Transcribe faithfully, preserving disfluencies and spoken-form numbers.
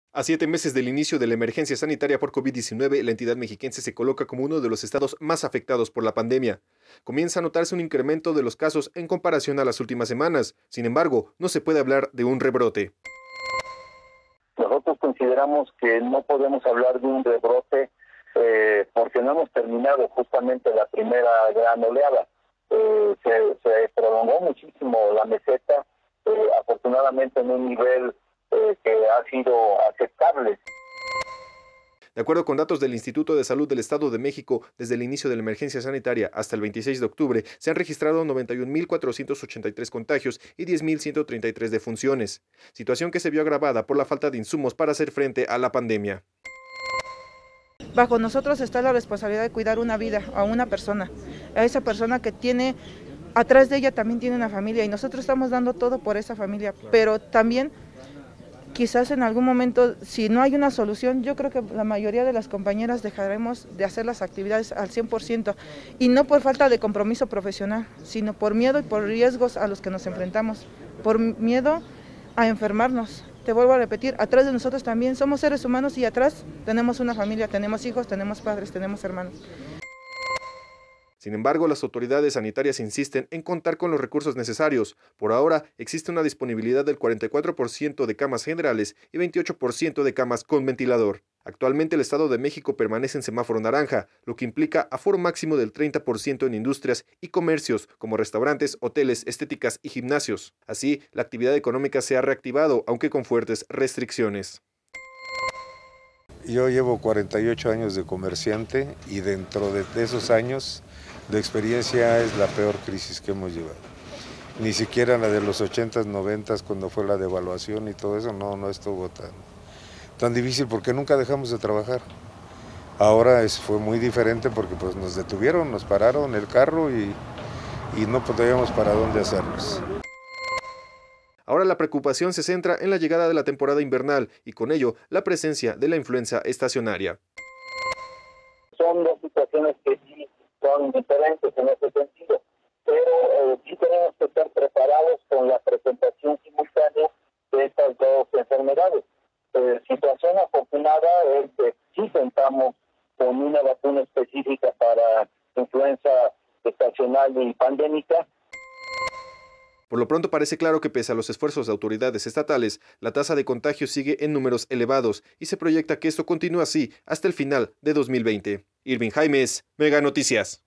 A siete meses del inicio de la emergencia sanitaria por COVID diecinueve, la entidad mexiquense se coloca como uno de los estados más afectados por la pandemia. Comienza a notarse un incremento de los casos en comparación a las últimas semanas. Sin embargo, no se puede hablar de un rebrote. Nosotros consideramos que no podemos hablar de un rebrote eh, porque no hemos terminado justamente la primera gran oleada. Eh, se, se prolongó muchísimo la meseta, eh, afortunadamente en un nivel eh, que ha sido aceptable. De acuerdo con datos del Instituto de Salud del Estado de México, desde el inicio de la emergencia sanitaria hasta el veintiséis de octubre, se han registrado noventa y un mil cuatrocientos ochenta y tres contagios y diez mil ciento treinta y tres defunciones, situación que se vio agravada por la falta de insumos para hacer frente a la pandemia. Bajo nosotros está la responsabilidad de cuidar una vida, a una persona, a esa persona que tiene, atrás de ella también tiene una familia y nosotros estamos dando todo por esa familia, pero también quizás en algún momento, si no hay una solución, yo creo que la mayoría de las compañeras dejaremos de hacer las actividades al cien por ciento, y no por falta de compromiso profesional, sino por miedo y por riesgos a los que nos enfrentamos, por miedo a enfermarnos. Te vuelvo a repetir, atrás de nosotros también somos seres humanos y atrás tenemos una familia, tenemos hijos, tenemos padres, tenemos hermanos. Sin embargo, las autoridades sanitarias insisten en contar con los recursos necesarios. Por ahora, existe una disponibilidad del cuarenta y cuatro por ciento de camas generales y veintiocho por ciento de camas con ventilador. Actualmente el Estado de México permanece en semáforo naranja, lo que implica aforo máximo del treinta por ciento en industrias y comercios como restaurantes, hoteles, estéticas y gimnasios. Así, la actividad económica se ha reactivado, aunque con fuertes restricciones. Yo llevo cuarenta y ocho años de comerciante y dentro de esos años de experiencia es la peor crisis que hemos llevado. Ni siquiera la de los ochentas, noventas, cuando fue la devaluación y todo eso, no, no estuvo tan, tan difícil porque nunca dejamos de trabajar. Ahora es, fue muy diferente porque pues, nos detuvieron, nos pararon el carro y, y no podíamos para dónde hacerlos. Ahora la preocupación se centra en la llegada de la temporada invernal y con ello la presencia de la influenza estacionaria. Son dos situaciones que sí son diferentes en ese sentido, pero eh, sí tenemos que estar preparados con la presentación simultánea de estas dos enfermedades. Eh, situación afortunada es que sí contamos con una vacuna específica para influenza estacional y pandémica. Por lo pronto parece claro que pese a los esfuerzos de autoridades estatales, la tasa de contagio sigue en números elevados y se proyecta que esto continúe así hasta el final de dos mil veinte. Irving Jaimes, Mega Noticias.